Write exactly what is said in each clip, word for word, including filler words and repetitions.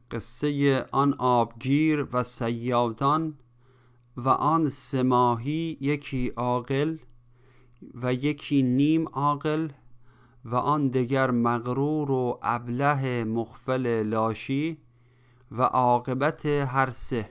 قصه آن آبگیر و صیادان و آن سه ماهی، یکی عاقل و یکی نیم عاقل و آن دگر مغرور و ابله مغفل لاشی و عاقبت هر سه.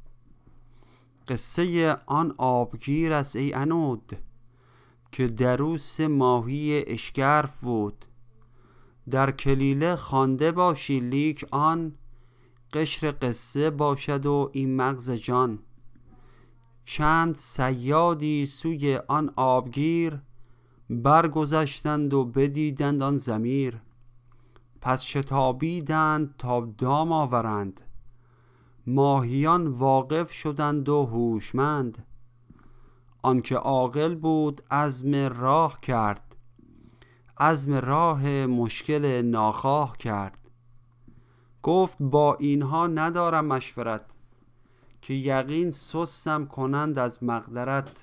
قصه آن آبگیر است ای عنود، که درو سه ماهی اشگرف بود. در کلیله خوانده باشی لیک آن، قشر قصه باشد و این مغز جان. چند صیادی سوی آن آبگیر، برگذشتند و بدیدند آن ضمیر. پس شتابیدند تا دام آورند، ماهیان واقف شدند و هوشمند. آنکه عاقل بود عزم راه کرد، عزم راه مشکل ناخواه کرد. گفت با اینها ندارم مشورت، که یقین سستم کنند از مقدرت.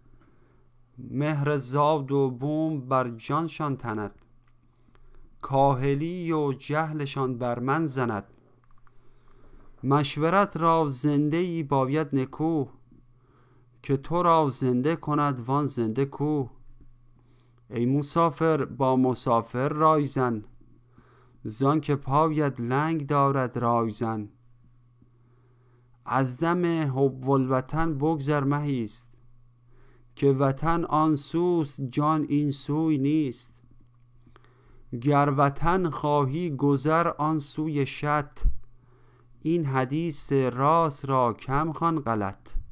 مهر زاد و بوم بر جانشان تند، کاهلی و جهلشان بر من زند. مشورت را زنده ای باید نکو، که تو را زنده کند وان زنده کو. ای مسافر با مسافر رای زن، زان که پایت لنگ دارد رای زن. از دم حب الوطن بگذر مهیست، که وطن آن سوست جان این سوی نیست. گر وطن خواهی گذر آن سوی شط، این حدیث راست را کم خوان غلط.